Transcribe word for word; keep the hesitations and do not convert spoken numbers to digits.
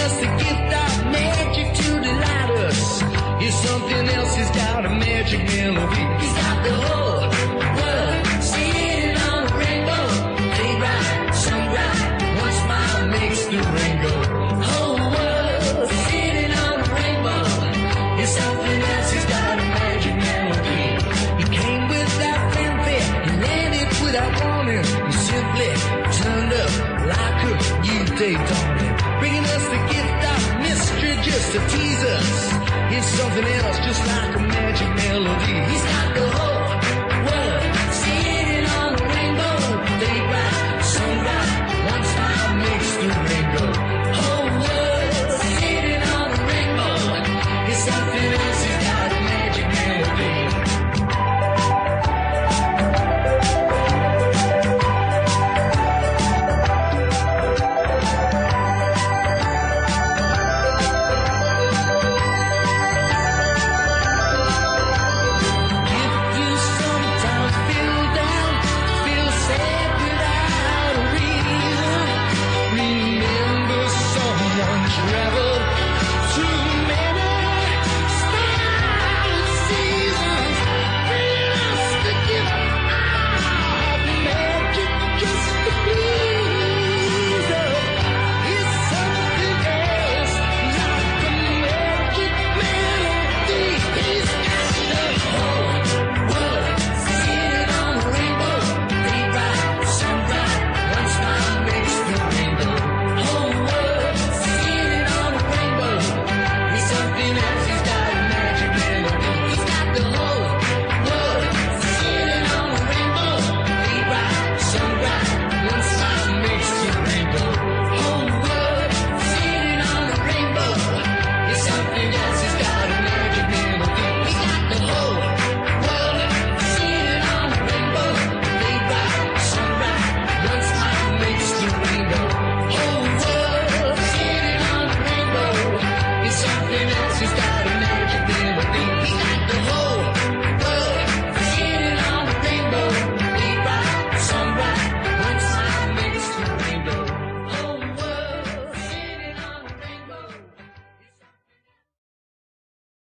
us the gift of magic to delight us. He's something else, he's got a magic melody. He's got the whole world sitting on a rainbow. They ride, some ride, one smile makes the rain go. Whole world sitting on a rainbow. He's something else, he's got a magic melody. He came without fanfare, he landed without warning. He simply turned up like a new day dawning, bringing us the gift of mystery just to tease us. It's something else, just like a magic melody. He's got the